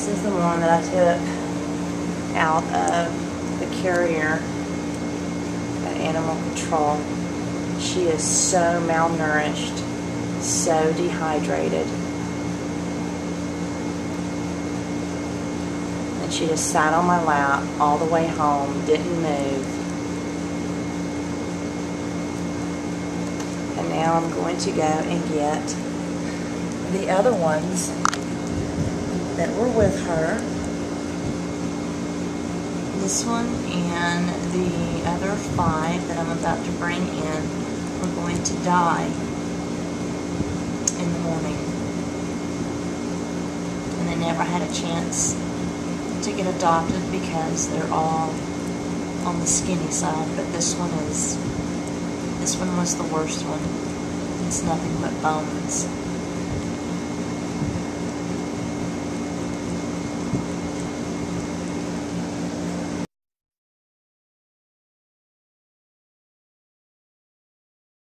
This is the one that I took out of the carrier at Animal Control. She is so malnourished, so dehydrated. And she just sat on my lap all the way home, didn't move. And now I'm going to go and get the other ones that were with her. This one and the other 5 that I'm about to bring in are going to die in the morning. And they never had a chance to get adopted because they're all on the skinny side, but this one was the worst one. It's nothing but bones.